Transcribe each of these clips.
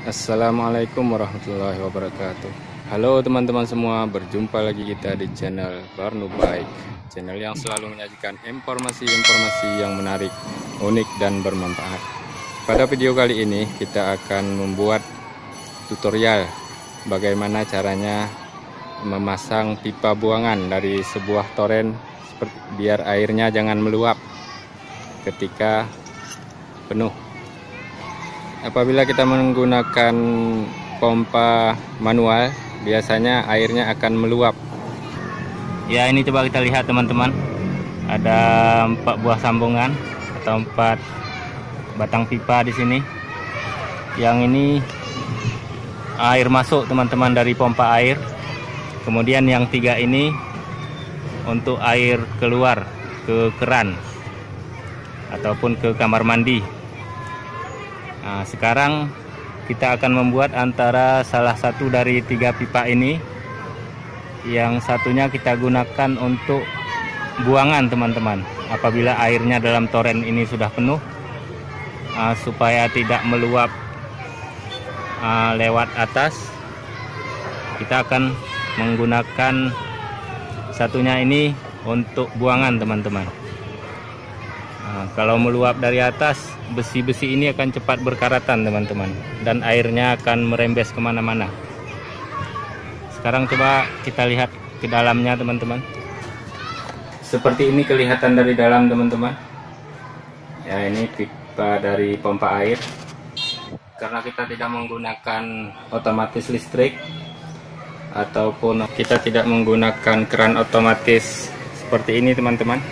Assalamualaikum warahmatullahi wabarakatuh. Halo teman-teman semua, berjumpa lagi kita di channel Barnu Baik, channel yang selalu menyajikan informasi-informasi yang menarik, unik dan bermanfaat. Pada video kali ini kita akan membuat tutorial bagaimana caranya memasang pipa buangan dari sebuah toren biar airnya jangan meluap ketika penuh. Apabila kita menggunakan pompa manual, biasanya airnya akan meluap. Ya, ini coba kita lihat teman-teman. Ada 4 buah sambungan atau 4 batang pipa di sini. Yang ini air masuk teman-teman dari pompa air. Kemudian yang 3 ini untuk air keluar ke keran ataupun ke kamar mandi. Nah, sekarang kita akan membuat antara salah satu dari 3 pipa ini. Yang satunya kita gunakan untuk buangan teman-teman. Apabila airnya dalam toren ini sudah penuh, supaya tidak meluap lewat atas, kita akan menggunakan satunya ini untuk buangan teman-teman. Kalau meluap dari atas, besi-besi ini akan cepat berkaratan teman-teman, dan airnya akan merembes kemana-mana. Sekarang coba kita lihat ke dalamnya teman-teman. Seperti ini kelihatan dari dalam teman-teman. Ya, ini pipa dari pompa air. Karena kita tidak menggunakan otomatis listrik ataupun kita tidak menggunakan keran otomatis seperti ini teman-teman,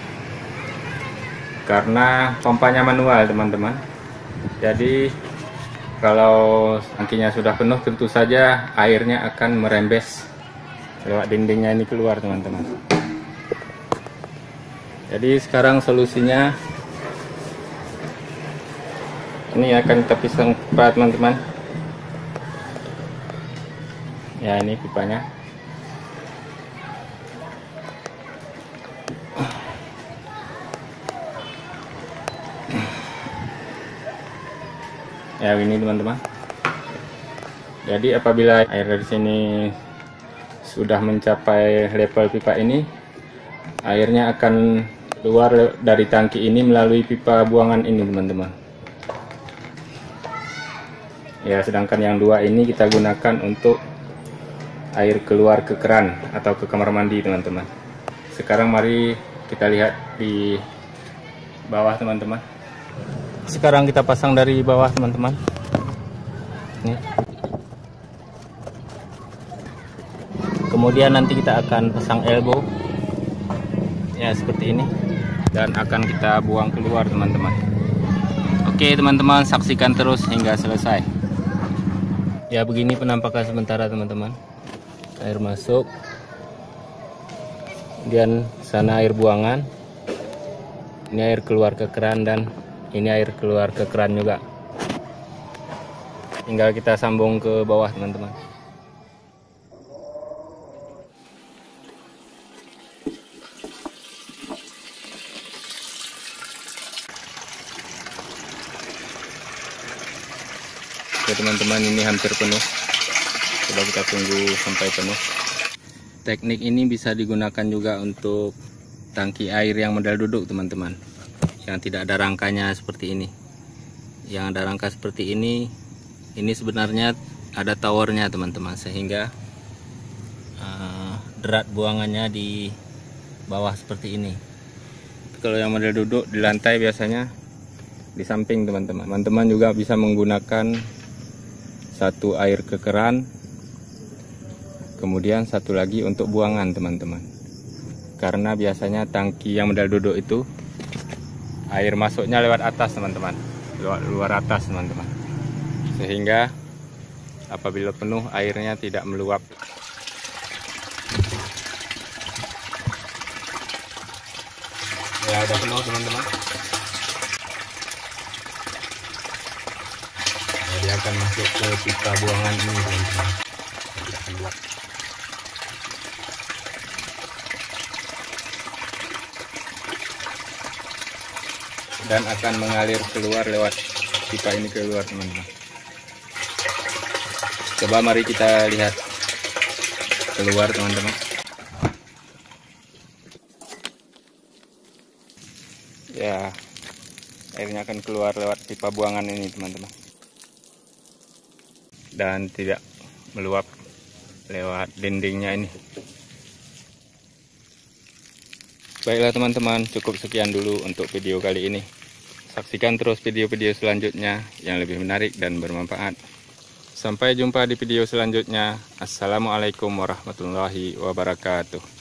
karena pompanya manual teman-teman. Jadi kalau tangkinya sudah penuh, tentu saja airnya akan merembes lewat dindingnya ini keluar teman-teman. Jadi sekarang solusinya ini akan kita pisah pipa teman-teman. Ya, ini pipanya. Ya, ini teman-teman. Jadi apabila air dari sini sudah mencapai level pipa ini, airnya akan keluar dari tangki ini melalui pipa buangan ini teman-teman. Ya, sedangkan yang 2 ini kita gunakan untuk air keluar ke keran atau ke kamar mandi teman-teman. Sekarang mari kita lihat di bawah teman-teman. Sekarang kita pasang dari bawah teman-teman. Nih. Kemudian nanti kita akan pasang elbow. Ya, seperti ini. Dan akan kita buang keluar teman-teman. Oke teman-teman, saksikan terus hingga selesai. Ya, begini penampakan sementara teman-teman. Air masuk. Kemudian sana air buangan. Ini air keluar ke keran dan ini air keluar ke keran juga. Tinggal kita sambung ke bawah teman-teman. Oke teman-teman, ini hampir penuh. Coba kita tunggu sampai penuh. Teknik ini bisa digunakan juga untuk tangki air yang model duduk teman-teman, yang tidak ada rangkanya seperti ini. Yang ada rangka seperti ini sebenarnya ada towernya teman-teman, sehingga derat buangannya di bawah seperti ini. Kalau yang model duduk di lantai biasanya di samping teman-teman. Teman-teman juga bisa menggunakan satu air ke keran, kemudian satu lagi untuk buangan teman-teman. Karena biasanya tangki yang model duduk itu air masuknya lewat atas teman-teman, lewat luar atas teman-teman, sehingga apabila penuh airnya tidak meluap. Ya, udah penuh teman-teman. Jadi akan masuk ke pipa buangan ini teman-teman. Tidak keluar. Dan akan mengalir keluar lewat pipa ini keluar teman-teman. Coba mari kita lihat keluar teman-teman. Ya, airnya akan keluar lewat pipa buangan ini teman-teman, dan tidak meluap lewat dindingnya ini. Baiklah teman-teman, cukup sekian dulu untuk video kali ini. Saksikan terus video-video selanjutnya yang lebih menarik dan bermanfaat. Sampai jumpa di video selanjutnya. Assalamualaikum warahmatullahi wabarakatuh.